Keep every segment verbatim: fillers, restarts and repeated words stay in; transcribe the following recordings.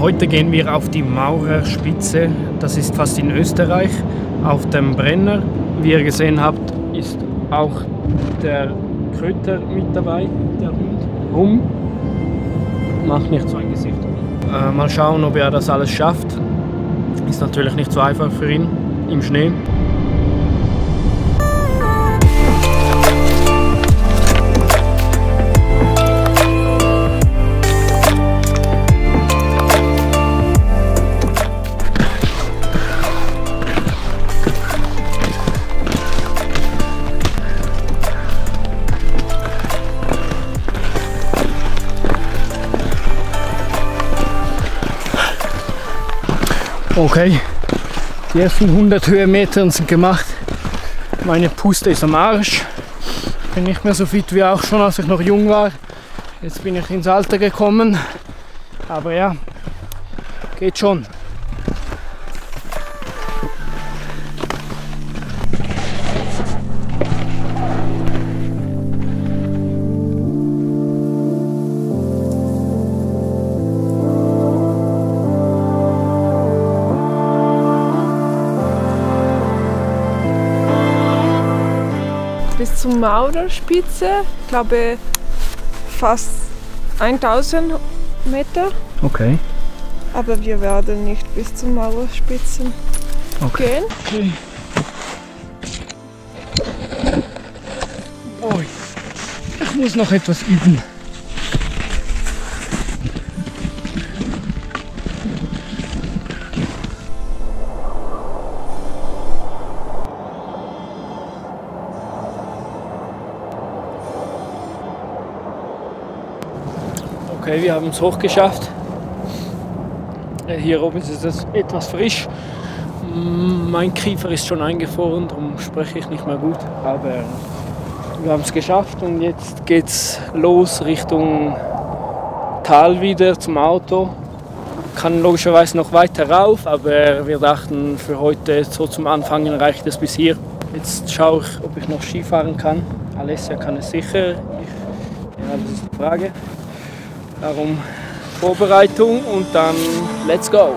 Heute gehen wir auf die Maurerspitze, das ist fast in Österreich, auf dem Brenner. Wie ihr gesehen habt, ist auch der Kröter mit dabei, der Hund. Rum. Macht nicht so ein Gesicht. Äh, mal schauen, ob er das alles schafft. Ist natürlich nicht so einfach für ihn im Schnee. Okay, die ersten hundert Höhenmeter sind gemacht. Meine Puste ist am Arsch. Bin nicht mehr so fit wie auch schon, als ich noch jung war. Jetzt bin ich ins Alter gekommen. Aber ja, geht schon. Bis zur Maurerspitze, ich glaube fast tausend Meter. Okay. Aber wir werden nicht bis zur Maurerspitze Okay. gehen. Okay. Oh, ich muss noch etwas üben. Okay, wir haben es hochgeschafft. Hier oben ist es etwas frisch. Mein Kiefer ist schon eingefroren, darum spreche ich nicht mehr gut. Aber wir haben es geschafft und jetzt geht es los Richtung Tal wieder zum Auto. Kann logischerweise noch weiter rauf, aber wir dachten für heute so zum Anfangen reicht es bis hier. Jetzt schaue ich, ob ich noch Ski fahren kann. Alessia kann es sicher. Ich, ja, das ist die Frage. Darum Vorbereitung und dann let's go!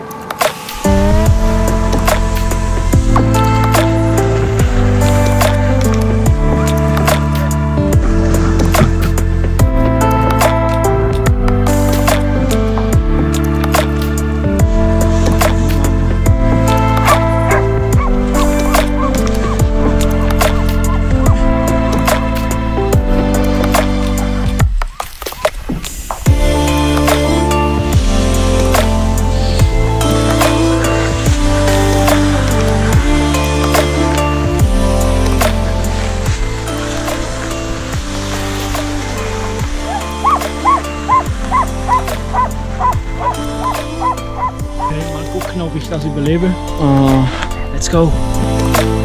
Ob ich das überlebe. Uh, let's go!